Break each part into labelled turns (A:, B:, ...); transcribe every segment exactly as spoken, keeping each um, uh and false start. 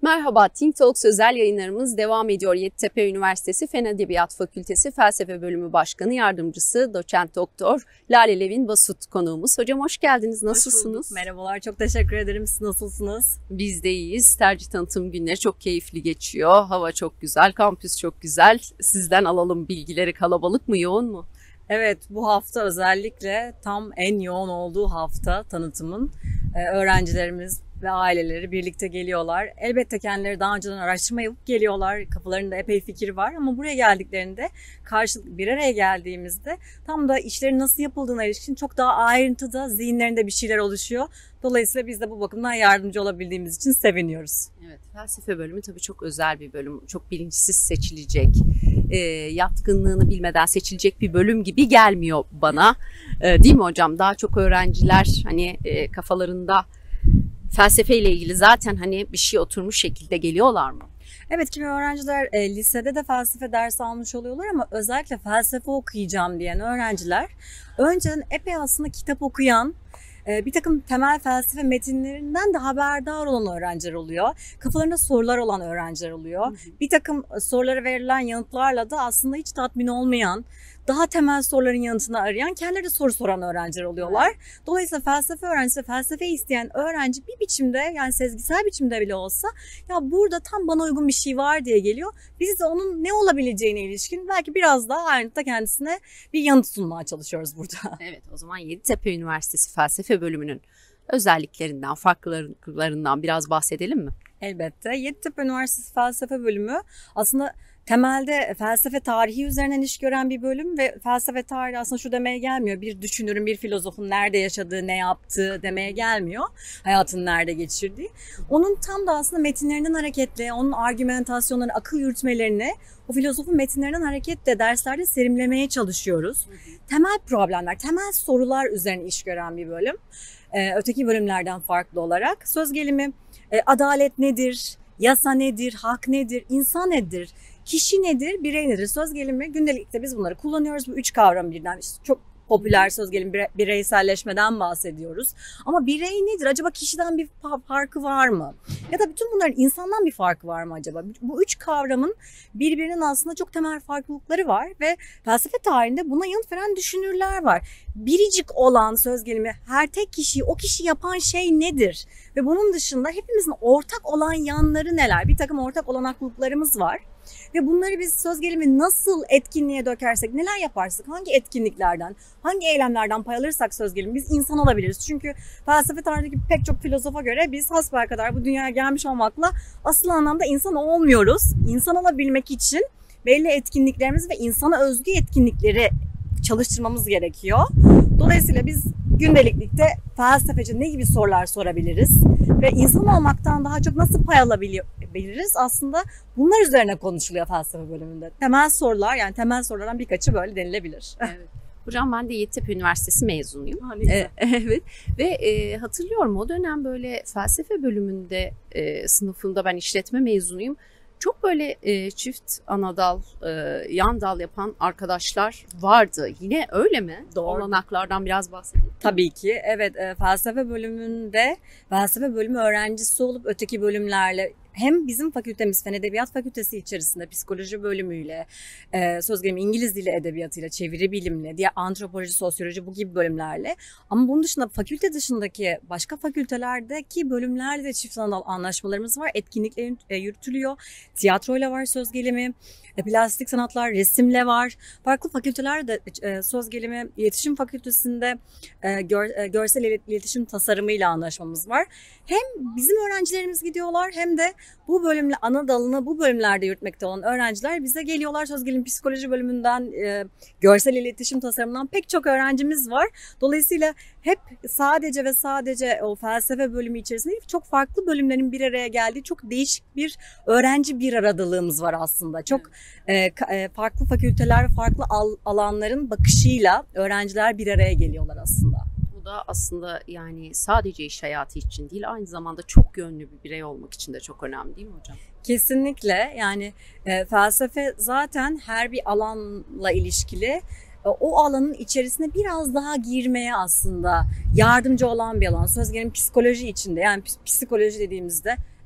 A: Merhaba, Think Talks özel yayınlarımız devam ediyor. Yeditepe Üniversitesi Fen Edebiyat Fakültesi Felsefe Bölümü Başkanı Yardımcısı Doçent Doktor Lale Levin Basut konuğumuz. Hocam hoş geldiniz, nasılsınız?
B: Hoş Merhabalar, çok teşekkür ederim. Siz nasılsınız?
A: Biz de iyiyiz. Tercih tanıtım günleri çok keyifli geçiyor. Hava çok güzel, kampüs çok güzel. Sizden alalım bilgileri. Kalabalık mı, yoğun mu?
B: Evet, bu hafta özellikle tam en yoğun olduğu hafta tanıtımın. Ee, öğrencilerimiz ve aileleri birlikte geliyorlar. Elbette kendileri daha önceden araştırma yapıp geliyorlar. Kafalarında epey fikir var ama buraya geldiklerinde karşılıklı bir araya geldiğimizde tam da işlerin nasıl yapıldığına ilişkin çok daha ayrıntıda zihinlerinde bir şeyler oluşuyor. Dolayısıyla biz de bu bakımdan yardımcı olabildiğimiz için seviniyoruz.
A: Evet, felsefe bölümü tabii çok özel bir bölüm. Çok bilinçsiz seçilecek, e, yatkınlığını bilmeden seçilecek bir bölüm gibi gelmiyor bana. E, değil mi hocam? Daha çok öğrenciler hani e, kafalarında felsefeyle ilgili zaten hani bir şey oturmuş şekilde geliyorlar mı?
B: Evet, kimi öğrenciler e, lisede de felsefe dersi almış oluyorlar ama özellikle felsefe okuyacağım diyen öğrenciler önceden epey aslında kitap okuyan, e, bir takım temel felsefe metinlerinden de haberdar olan öğrenciler oluyor. Kafalarında sorular olan öğrenciler oluyor. Hı hı. Bir takım sorulara verilen yanıtlarla da aslında hiç tatmin olmayan, daha temel soruların yanıtını arayan, kendileri de soru soran öğrenciler oluyorlar. Dolayısıyla felsefe öğrencisi, felsefe isteyen öğrenci bir biçimde, yani sezgisel biçimde bile olsa ya burada tam bana uygun bir şey var diye geliyor. Biz de onun ne olabileceğine ilişkin belki biraz daha ayrıntıda kendisine bir yanıt sunmaya çalışıyoruz burada.
A: Evet, o zaman Yeditepe Üniversitesi Felsefe Bölümünün özelliklerinden, farklarından biraz bahsedelim mi?
B: Elbette. Yeditepe Üniversitesi Felsefe Bölümü aslında temelde felsefe tarihi üzerinden iş gören bir bölüm ve felsefe tarihi aslında şu demeye gelmiyor. Bir düşünürün, bir filozofun nerede yaşadığı, ne yaptığı demeye gelmiyor. Hayatını nerede geçirdiği. Onun tam da aslında metinlerinden hareketle, onun argümentasyonlarını, akıl yürütmelerini o filozofun metinlerinden hareketle derslerde serimlemeye çalışıyoruz. Hı hı. Temel problemler, temel sorular üzerine iş gören bir bölüm. Ee, öteki bölümlerden farklı olarak. Söz gelimi e, adalet nedir, yasa nedir, hak nedir, insan nedir, kişi nedir, birey nedir? Söz gelimi gündelikte biz bunları kullanıyoruz. Bu üç kavram birden. İşte çok popüler söz gelimi bireyselleşmeden bahsediyoruz. Ama birey nedir? Acaba kişiden bir farkı var mı? Ya da bütün bunların insandan bir farkı var mı acaba? Bu üç kavramın birbirinin aslında çok temel farklılıkları var ve felsefe tarihinde buna yanıt veren düşünürler var. Biricik olan söz gelimi her tek kişiyi o kişi yapan şey nedir? Ve bunun dışında hepimizin ortak olan yanları neler? Bir takım ortak olanaklıklarımız var. Ve bunları biz söz gelimi nasıl etkinliğe dökersek, neler yaparsak, hangi etkinliklerden, hangi eylemlerden pay alırsak söz gelimi biz insan olabiliriz. Çünkü felsefe tarihindeki pek çok filozofa göre biz hasbelkader bu dünyaya gelmiş olmakla asıl anlamda insan olmuyoruz. İnsan olabilmek için belli etkinliklerimiz ve insana özgü etkinlikleri çalıştırmamız gerekiyor. Dolayısıyla biz gündeliklikte felsefece ne gibi sorular sorabiliriz ve insan olmaktan daha çok nasıl pay alabiliriz? Aslında bunlar üzerine konuşuluyor felsefe bölümünde. Temel sorular, yani temel sorulardan birkaçı böyle denilebilir.
A: Evet. Hocam ben de Yeditepe Üniversitesi mezunuyum.
B: Ha, ee,
A: evet. Ve e, hatırlıyorum o dönem böyle felsefe bölümünde e, sınıfında ben işletme mezunuyum. Çok böyle e, çift anadal, e, yan dal yapan arkadaşlar vardı. Yine öyle mi?
B: Doğru.
A: Olanaklardan biraz bahsedelim.
B: Tabii ki. Evet, e, felsefe bölümünde felsefe bölümü öğrencisi olup öteki bölümlerle hem bizim fakültemiz Fen Edebiyat Fakültesi içerisinde psikoloji bölümüyle, e, söz gelimi İngiliz dili edebiyatıyla, çeviri bilimle, diğer antropoloji, sosyoloji bu gibi bölümlerle ama bunun dışında fakülte dışındaki başka fakültelerdeki bölümlerle de çift anadal anlaşmalarımız var. Etkinlikler e, yürütülüyor. Tiyatroyla var söz gelimi, e, plastik sanatlar, resimle var. Farklı fakültelerde e, söz gelimi iletişim fakültesinde e, gör, e, görsel iletişim tasarımıyla anlaşmamız var. Hem bizim öğrencilerimiz gidiyorlar hem de bu bölümle ana dalını bu bölümlerde yürütmekte olan öğrenciler bize geliyorlar. Söz gelimi psikoloji bölümünden, e, görsel iletişim tasarımından pek çok öğrencimiz var. Dolayısıyla hep sadece ve sadece o felsefe bölümü içerisinde çok farklı bölümlerin bir araya geldiği çok değişik bir öğrenci bir aradalığımız var aslında. Çok e, farklı fakülteler, farklı al, alanların bakışıyla öğrenciler bir araya geliyorlar aslında.
A: Bu da aslında yani sadece iş hayatı için değil, aynı zamanda çok yönlü bir birey olmak için de çok önemli değil mi hocam?
B: Kesinlikle, yani e, felsefe zaten her bir alanla ilişkili. E, o alanın içerisine biraz daha girmeye aslında yardımcı olan bir alan. Söz gelimi psikoloji içinde, yani psikoloji dediğimizde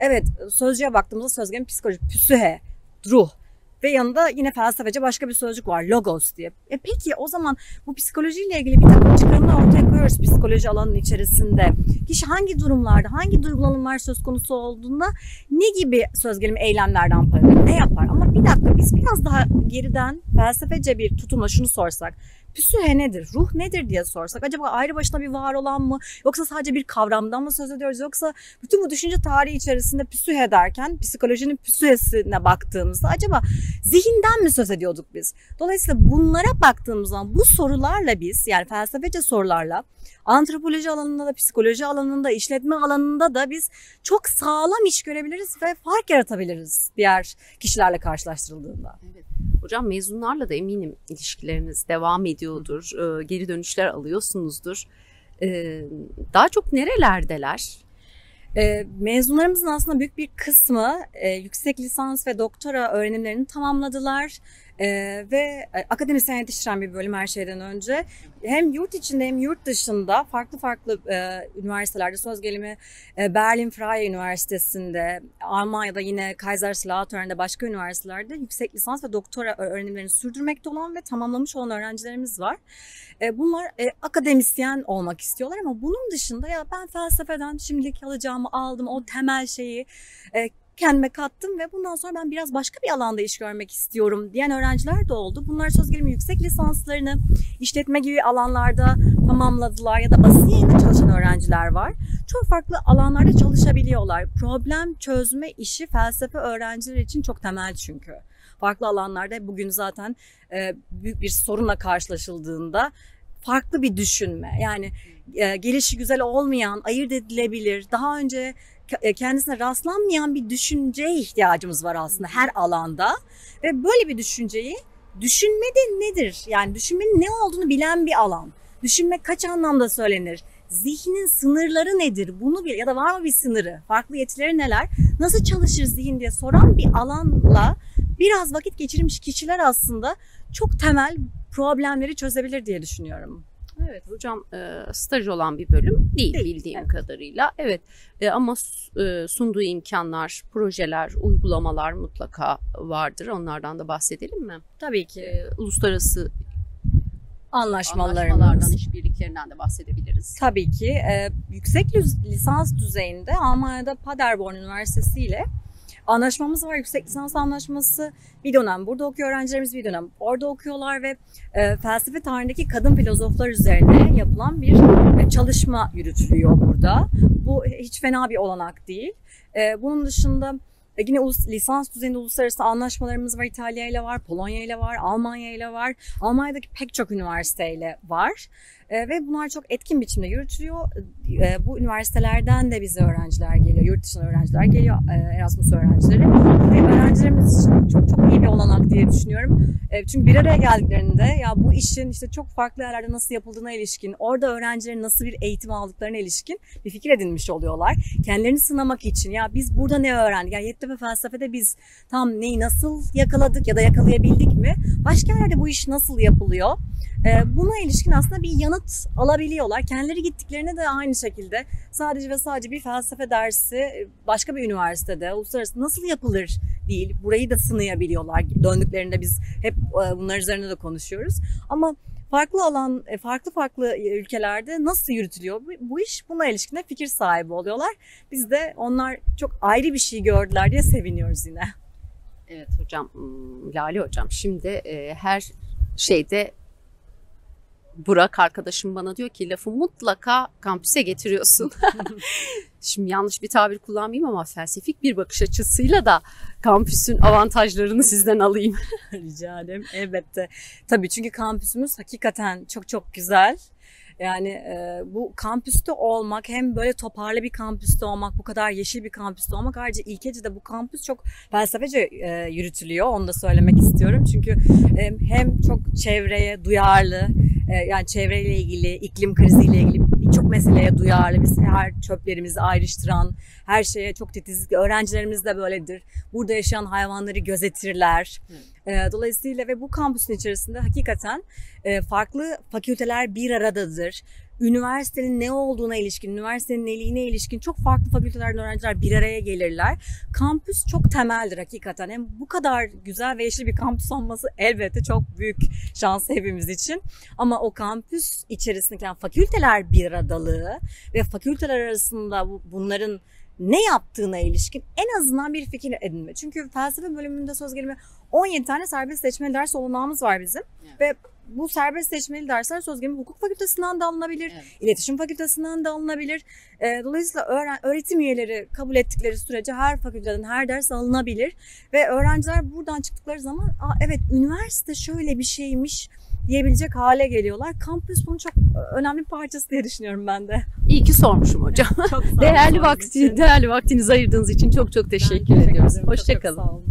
B: Evet, sözcüğe baktığımızda sözcüğün psikoloji, psühe, ruh ve yanında yine felsefece başka bir sözcük var, logos diye. E peki o zaman bu psikolojiyle ilgili bir takım çıkarımlar ortaya koyuyoruz psikoloji alanının içerisinde. Kişi hangi durumlarda, hangi duygulanımlar söz konusu olduğunda ne gibi söz gelimi eylemlerden yapar, ne yapar? Ama bir dakika, biz biraz daha geriden felsefece bir tutumla şunu sorsak. Psühe nedir, ruh nedir diye sorsak, acaba ayrı başına bir var olan mı, yoksa sadece bir kavramdan mı söz ediyoruz, yoksa bütün bu düşünce tarihi içerisinde psühe derken psikolojinin psühesine baktığımızda acaba zihinden mi söz ediyorduk biz? Dolayısıyla bunlara baktığımız zaman bu sorularla biz, yani felsefece sorularla antropoloji alanında da, psikoloji alanında, işletme alanında da biz çok sağlam iş görebiliriz ve fark yaratabiliriz diğer kişilerle karşılaştırıldığında.
A: Evet. Hocam mezunlarla da eminim ilişkileriniz devam ediyordur, e, geri dönüşler alıyorsunuzdur. E, daha çok nerelerdeler?
B: E, mezunlarımızın aslında büyük bir kısmı e, yüksek lisans ve doktora öğrenimlerini tamamladılar. Ee, ve akademisyen yetiştiren bir bölüm her şeyden önce. Hem yurt içinde hem yurt dışında farklı farklı e, üniversitelerde, söz gelimi e, Berlin Freie Üniversitesi'nde, Almanya'da yine Kaiserslautern'de, başka üniversitelerde yüksek lisans ve doktora öğrenimlerini sürdürmekte olan ve tamamlamış olan öğrencilerimiz var. E, bunlar e, akademisyen olmak istiyorlar ama bunun dışında ya ben felsefeden şimdilik alacağımı aldım, o temel şeyi e, kendime kattım ve bundan sonra ben biraz başka bir alanda iş görmek istiyorum diyen öğrenciler de oldu. Bunlar söz gelimi yüksek lisanslarını işletme gibi alanlarda tamamladılar ya da basın yayında çalışan öğrenciler var. Çok farklı alanlarda çalışabiliyorlar. Problem çözme işi felsefe öğrencileri için çok temel çünkü. Farklı alanlarda bugün zaten e, büyük bir sorunla karşılaşıldığında farklı bir düşünme, yani e, gelişi güzel olmayan, ayırt edilebilir, daha önce kendisine rastlanmayan bir düşünceye ihtiyacımız var aslında her alanda ve böyle bir düşünceyi, düşünme de nedir? Yani düşünmenin ne olduğunu bilen bir alan. Düşünme kaç anlamda söylenir? Zihnin sınırları nedir? Bunu bil ya da var mı bir sınırı? Farklı yetileri neler? Nasıl çalışır zihin diye soran bir alanla biraz vakit geçirmiş kişiler aslında çok temel problemleri çözebilir diye düşünüyorum.
A: Evet hocam, e, staj olan bir bölüm değil, değil bildiğim evet. kadarıyla. Evet e, ama e, sunduğu imkanlar, projeler, uygulamalar mutlaka vardır. Onlardan da bahsedelim mi?
B: Tabii ki.
A: E, uluslararası
B: anlaşmalarımız,
A: anlaşmalardan, işbirliklerinden de bahsedebiliriz.
B: Tabii ki. E, yüksek lisans düzeyinde Almanya'da Paderborn Üniversitesi ile anlaşmamız var. Yüksek lisans anlaşması, bir dönem burada okuyor öğrencilerimiz, bir dönem orada okuyorlar ve e, felsefe tarihindeki kadın filozoflar üzerine yapılan bir e, çalışma yürütülüyor burada. Bu hiç fena bir olanak değil. E, bunun dışında e, yine ulus, lisans düzeyinde uluslararası anlaşmalarımız var. İtalya ile var, Polonya ile var, Almanya ile var. Almanya'daki pek çok üniversiteyle var. E, ve bunlar çok etkin biçimde yürütülüyor. E, bu üniversitelerden de bize öğrenciler geliyor, yurt dışından öğrenciler geliyor, e, Erasmus öğrencileri. Ve öğrencilerimiz için çok çok iyi bir olanak diye düşünüyorum. E, çünkü bir araya geldiklerinde ya bu işin işte çok farklı yerlerde nasıl yapıldığına ilişkin, orada öğrencilerin nasıl bir eğitim aldıklarına ilişkin bir fikir edinmiş oluyorlar. Kendilerini sınamak için ya biz burada ne öğrendik? Yani Yeditepe felsefede biz tam neyi nasıl yakaladık ya da yakalayabildik mi? Başka yerlerde bu iş nasıl yapılıyor? E, buna ilişkin aslında bir yanıt alabiliyorlar. Kendileri gittiklerine de aynı şekilde sadece ve sadece bir felsefe dersi başka bir üniversitede uluslararası nasıl yapılır değil. Burayı da sınayabiliyorlar. Döndüklerinde biz hep bunlar üzerine de konuşuyoruz. Ama farklı alan, farklı farklı ülkelerde nasıl yürütülüyor bu iş, buna ilişkin de fikir sahibi oluyorlar. Biz de onlar çok ayrı bir şey gördüler diye seviniyoruz yine.
A: Evet hocam, Lale hocam, şimdi e, her şeyde Burak arkadaşım bana diyor ki lafı mutlaka kampüse getiriyorsun. Şimdi yanlış bir tabir kullanmayayım ama felsefik bir bakış açısıyla da kampüsün avantajlarını sizden alayım.
B: Rica ederim. Elbette. Tabii çünkü kampüsümüz hakikaten çok çok güzel. Yani e, bu kampüste olmak, hem böyle toparlı bir kampüste olmak, bu kadar yeşil bir kampüste olmak, ayrıca İlkeci'de bu kampüs çok felsefece e, yürütülüyor. Onu da söylemek istiyorum. Çünkü e, hem çok çevreye duyarlı, e, yani çevreyle ilgili, iklim kriziyle ilgili birçok meseleye duyarlı. Biz her çöplerimizi ayrıştıran, her şeye çok titizlik. Öğrencilerimiz de böyledir. Burada yaşayan hayvanları gözetirler. Evet. Dolayısıyla ve bu kampüsün içerisinde hakikaten farklı fakülteler bir aradadır. üniversitenin ne olduğuna ilişkin, üniversitenin neliğine ilişkin çok farklı fakültelerden öğrenciler bir araya gelirler. Kampüs çok temeldir hakikaten. Hem bu kadar güzel ve yeşil bir kampüs olması elbette çok büyük şans hepimiz için. Ama o kampüs içerisindeki yani fakülteler bir aradalığı ve fakülteler arasında bunların ne yaptığına ilişkin en azından bir fikir edinme. Çünkü felsefe bölümünde söz gelimi on yedi tane serbest seçmeli ders olanağımız var bizim. Evet. Ve bu serbest seçmeli dersler söz gelimi hukuk fakültesinden de alınabilir, evet. iletişim fakültesinden de alınabilir. Dolayısıyla öğren, öğretim üyeleri kabul ettikleri sürece her fakülteden her ders alınabilir. Ve öğrenciler buradan çıktıkları zaman Aa, evet üniversite şöyle bir şeymiş diyebilecek hale geliyorlar. Kampüs bunun çok önemli bir parçası diye düşünüyorum ben de.
A: İyi ki sormuşum hocam. Çok sağ olun. Değerli vakti, değerli vaktinizi ayırdığınız için çok çok teşekkür, teşekkür ediyoruz. Hoşça kalın.